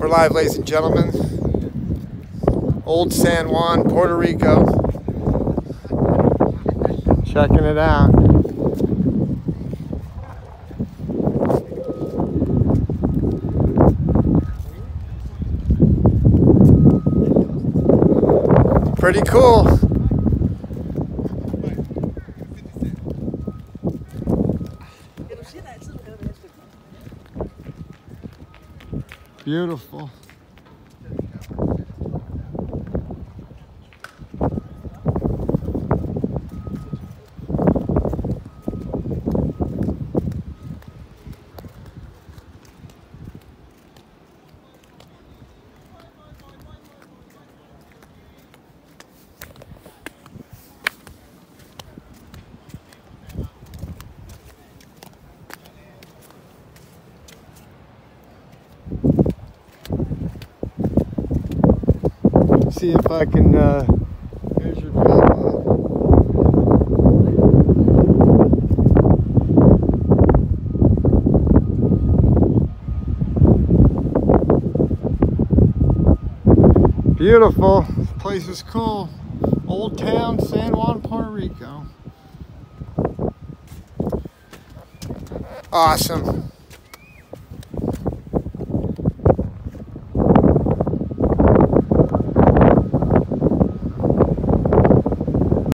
We're live, ladies and gentlemen. Old San Juan, Puerto Rico. Checking it out. Pretty cool. Beautiful. See if I can measure that. Beautiful. This place is cool. Old Town, San Juan, Puerto Rico. Awesome.